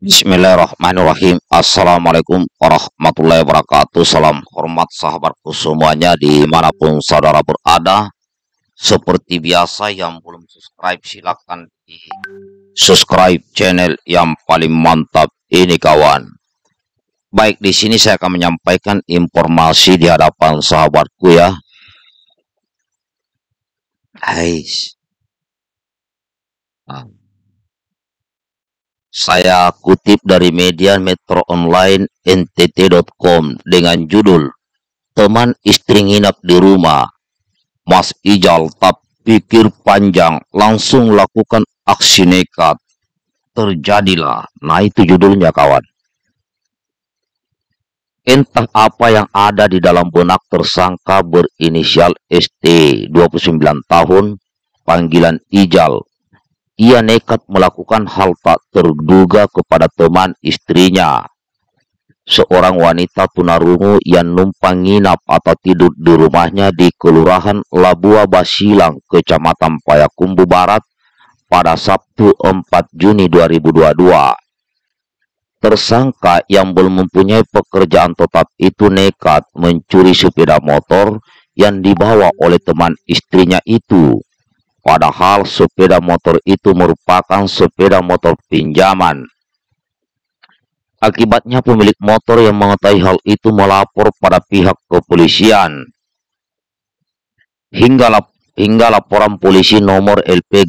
Bismillahirrahmanirrahim. Assalamualaikum warahmatullahi wabarakatuh. Salam hormat sahabatku semuanya dimanapun saudara berada. Seperti biasa, yang belum subscribe silahkan di subscribe channel yang paling mantap ini kawan. Baik, di sini saya akan menyampaikan informasi di hadapan sahabatku ya. Guys, saya kutip dari media Metro Online NTT.com dengan judul "Teman istri nginap di rumah, Mas Ijal tak pikir panjang langsung lakukan aksi nekat, terjadilah." Nah, itu judulnya kawan. Entah apa yang ada di dalam benak tersangka berinisial ST, 29 tahun, panggilan Ijal. Ia nekat melakukan hal tak terduga kepada teman istrinya, seorang wanita tunarungu yang numpang nginap atau tidur di rumahnya di Kelurahan Labua Basilang, Kecamatan Payakumbuh Barat pada Sabtu 4 Juni 2022. Tersangka yang belum mempunyai pekerjaan tetap itu nekat mencuri sepeda motor yang dibawa oleh teman istrinya itu. Padahal sepeda motor itu merupakan sepeda motor pinjaman. Akibatnya pemilik motor yang mengetahui hal itu melapor pada pihak kepolisian. Hingga laporan polisi nomor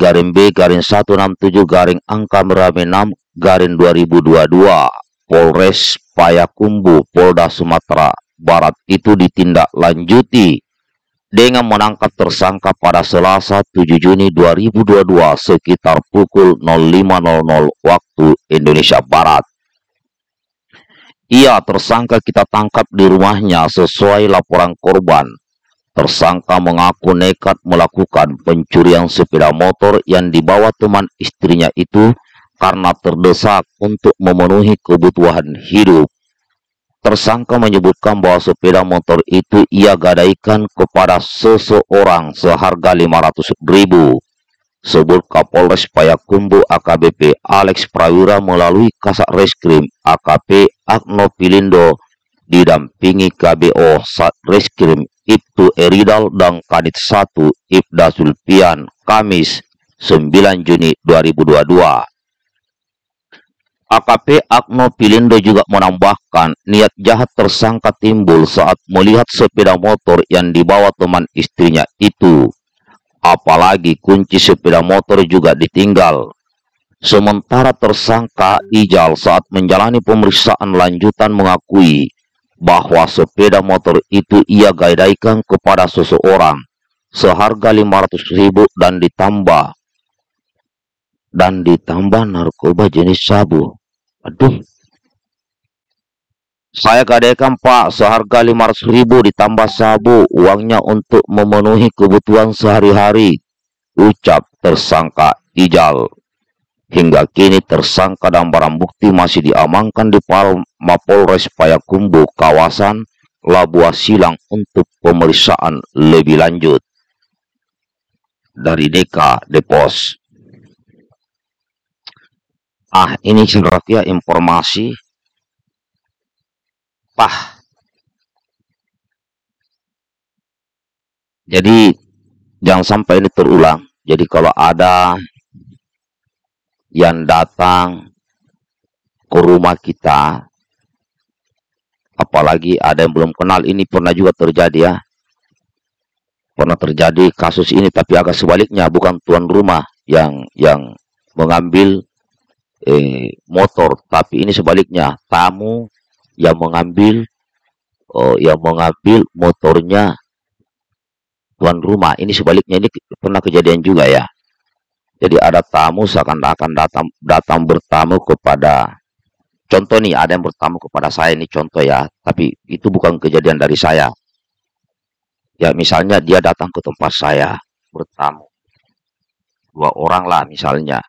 LP-B-167-6-2022 Polres Payakumbuh Polda Sumatera Barat itu ditindaklanjuti dengan menangkap tersangka pada Selasa 7 Juni 2022 sekitar pukul 05.00 waktu Indonesia Barat. Tersangka kita tangkap di rumahnya sesuai laporan korban. Tersangka mengaku nekat melakukan pencurian sepeda motor yang dibawa teman istrinya itu karena terdesak untuk memenuhi kebutuhan hidup. Tersangka menyebutkan bahwa sepeda motor itu ia gadaikan kepada seseorang seharga 500.000. Sebut Kapolres Payakumbuh AKBP Alex Prawira melalui Kasat Reskrim AKP Agno Pilindo didampingi KBO Satreskrim Ibtu Eridal dan Kanit 1 Ibda Sulpian Kamis 9 Juni 2022. AKP Agno Pilindo juga menambahkan niat jahat tersangka timbul saat melihat sepeda motor yang dibawa teman istrinya itu. Apalagi kunci sepeda motor juga ditinggal. Sementara tersangka Ijal saat menjalani pemeriksaan lanjutan mengakui bahwa sepeda motor itu ia gadaikan kepada seseorang seharga 500.000 dan ditambah narkoba jenis sabu. Aduh, saya gadaikan Pak seharga 500.000 ditambah sabu, uangnya untuk memenuhi kebutuhan sehari-hari, ucap tersangka Ijal. Hingga kini tersangka dan barang bukti masih diamankan di Mapolres Payakumbuh kawasan Labua Silang untuk pemeriksaan lebih lanjut. Dari Deka Depos. Ini Raffia informasi. Jadi jangan sampai ini terulang. Jadi kalau ada yang datang ke rumah kita, apalagi ada yang belum kenal, ini pernah juga terjadi ya. Pernah terjadi kasus ini, tapi agak sebaliknya, bukan tuan rumah yang mengambil motor, tapi ini sebaliknya, tamu yang mengambil motornya tuan rumah. Ini sebaliknya, ini pernah kejadian juga ya. Jadi ada tamu seakan-akan datang bertamu kepada, contoh nih, ada yang bertamu kepada saya, ini contoh ya, tapi itu bukan kejadian dari saya. Ya misalnya dia datang ke tempat saya bertamu, 2 orang lah misalnya.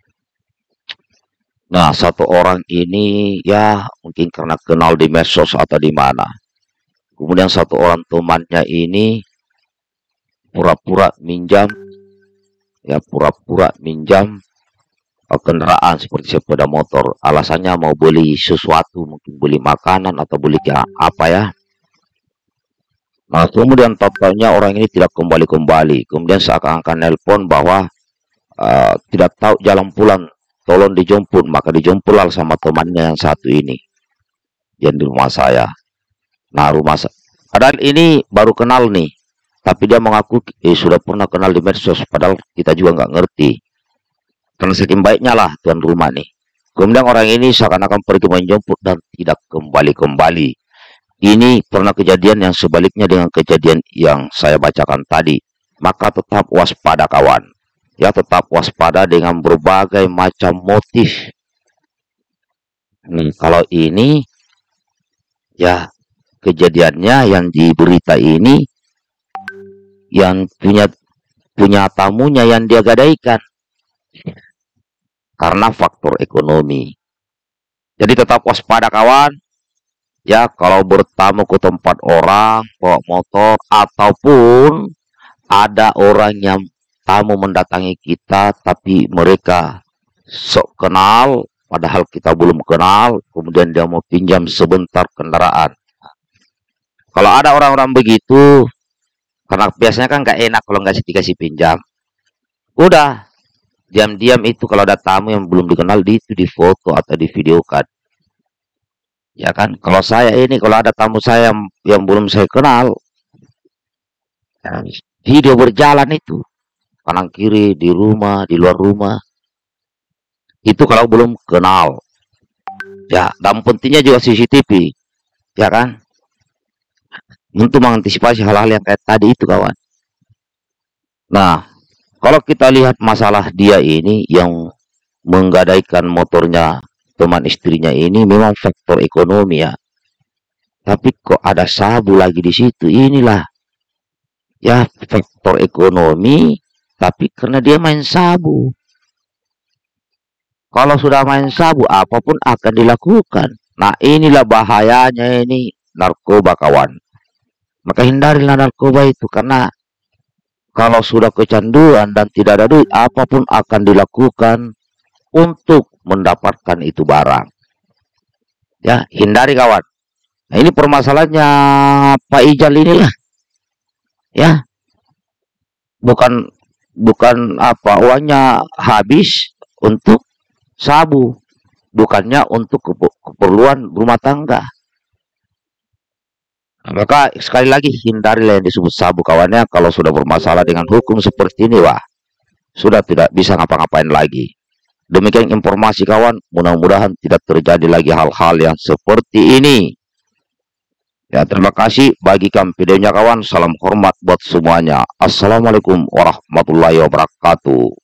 Nah, satu orang ini ya mungkin karena kenal di medsos atau di mana. Kemudian satu orang temannya ini pura-pura minjam kendaraan seperti sepeda motor. Alasannya mau beli sesuatu, mungkin beli makanan atau beli apa ya. Nah, kemudian totalnya orang ini tidak kembali-kembali. Kemudian seakan-akan nelpon bahwa tidak tahu jalan pulang, tolong dijemput. Maka dijemputlah sama temannya yang satu ini, yang di rumah saya. Nah, padahal ini baru kenal nih, tapi dia mengaku sudah pernah kenal di medsos, padahal kita juga nggak ngerti. Karena saking baiknya lah tuan rumah nih. Kemudian orang ini seakan-akan pergi menjemput dan tidak kembali-kembali. Ini pernah kejadian yang sebaliknya dengan kejadian yang saya bacakan tadi. Maka tetap waspada kawan. Ya, tetap waspada dengan berbagai macam motif. Nih, kalau ini ya kejadiannya yang di berita ini yang punya tamunya yang dia gadaikan karena faktor ekonomi. Jadi tetap waspada kawan. Ya, kalau bertamu ke tempat orang bawa motor ataupun ada orang yang tamu mendatangi kita tapi mereka sok kenal padahal kita belum kenal, kemudian dia mau pinjam sebentar kendaraan. Kalau ada orang-orang begitu, karena biasanya kan nggak enak kalau nggak dikasih pinjam. Udah, diam-diam itu kalau ada tamu yang belum dikenal itu difoto atau divideokan. Ya kan, kalau saya ini, kalau ada tamu saya yang belum saya kenal, ya, video berjalan itu, kanan kiri, di rumah, di luar rumah, itu kalau belum kenal. Ya, dan pentingnya juga CCTV, ya kan, untuk mengantisipasi hal-hal yang kayak tadi itu kawan. Nah, kalau kita lihat masalah dia ini yang menggadaikan motornya teman istrinya ini memang faktor ekonomi ya. Tapi kok ada sabu lagi di situ? Inilah ya faktor ekonomi, tapi karena dia main sabu. Kalau sudah main sabu, apapun akan dilakukan. Nah, inilah bahayanya ini narkoba kawan. Maka hindarilah narkoba itu, karena kalau sudah kecanduan dan tidak ada duit, apapun akan dilakukan untuk mendapatkan itu barang. Ya, hindari kawan. Nah, ini permasalahannya Pak Ijal inilah. Ya. Bukan apa uangnya habis untuk sabu, bukannya untuk keperluan rumah tangga. Nah, maka sekali lagi hindarilah yang disebut sabu kawannya. Kalau sudah bermasalah dengan hukum seperti ini, wah, sudah tidak bisa ngapa-ngapain lagi. Demikian informasi kawan, mudah-mudahan tidak terjadi lagi hal-hal yang seperti ini. Ya, terima kasih, bagikan videonya kawan. Salam hormat buat semuanya. Assalamualaikum warahmatullahi wabarakatuh.